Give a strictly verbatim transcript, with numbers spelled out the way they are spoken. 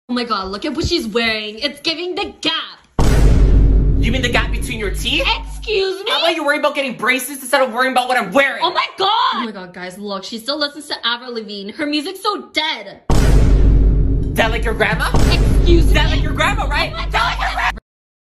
Oh my god, look at what she's wearing. It's giving the Gap. You mean the gap between your teeth? Excuse me? How about you worry about getting braces instead of worrying about what I'm wearing? Oh my god! Oh my god, guys, look, she still listens to Avril Lavigne. Her music's so dead. That like your grandma? Excuse Is me? that like your grandma, right? Oh my That like your grandma?